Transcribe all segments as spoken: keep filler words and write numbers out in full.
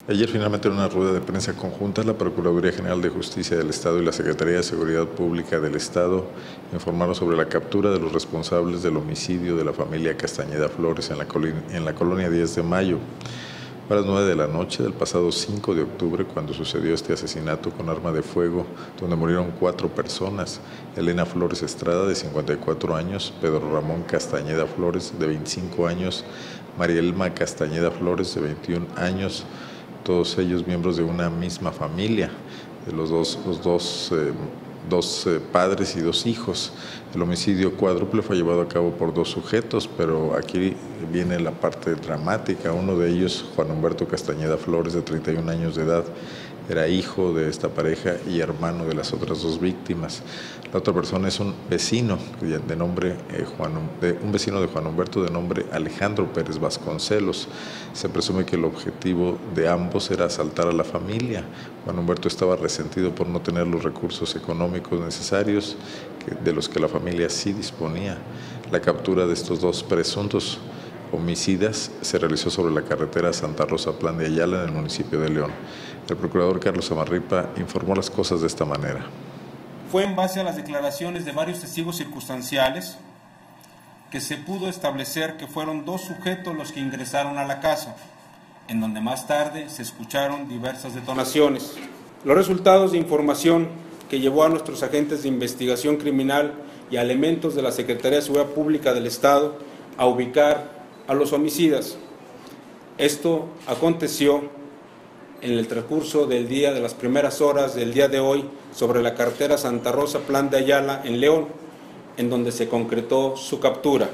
Ayer finalmente en una rueda de prensa conjunta, la Procuraduría General de Justicia del Estado y la Secretaría de Seguridad Pública del Estado informaron sobre la captura de los responsables del homicidio de la familia Castañeda Flores en la, en la colonia diez de mayo. Fue a las nueve de la noche del pasado cinco de octubre cuando sucedió este asesinato con arma de fuego, donde murieron cuatro personas: Elena Flores Estrada, de cincuenta y cuatro años, Pedro Ramón Castañeda Flores, de veinticinco años, Marielma Castañeda Flores, de veintiún años, todos ellos miembros de una misma familia, de los dos, los dos, eh, dos eh, padres y dos hijos. El homicidio cuádruple fue llevado a cabo por dos sujetos, pero aquí viene la parte dramática. Uno de ellos, Juan Humberto Castañeda Flores, de treinta y un años de edad, era hijo de esta pareja y hermano de las otras dos víctimas. La otra persona es un vecino de nombre eh, Juan, de, un vecino de Juan Humberto de nombre Alejandro Pérez Vasconcelos. Se presume que el objetivo de ambos era asaltar a la familia. Juan Humberto estaba resentido por no tener los recursos económicos necesarios que, de los que la familia sí disponía. La captura de estos dos presuntos homicidas se realizó sobre la carretera Santa Rosa Plan de Ayala en el municipio de León. El procurador Carlos Amarripa informó las cosas de esta manera. Fue en base a las declaraciones de varios testigos circunstanciales que se pudo establecer que fueron dos sujetos los que ingresaron a la casa, en donde más tarde se escucharon diversas detonaciones. Los resultados de información que llevó a nuestros agentes de investigación criminal y a elementos de la Secretaría de Seguridad Pública del Estado a ubicar a los homicidas. Esto aconteció en el transcurso del día, de las primeras horas del día de hoy, sobre la carretera Santa Rosa Plan de Ayala en León, en donde se concretó su captura.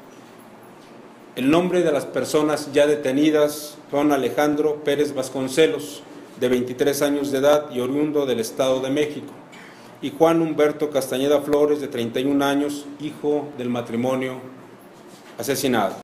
El nombre de las personas ya detenidas son Alejandro Pérez Vasconcelos, de veintitrés años de edad y oriundo del Estado de México, y Juan Humberto Castañeda Flores, de treinta y un años, hijo del matrimonio asesinado.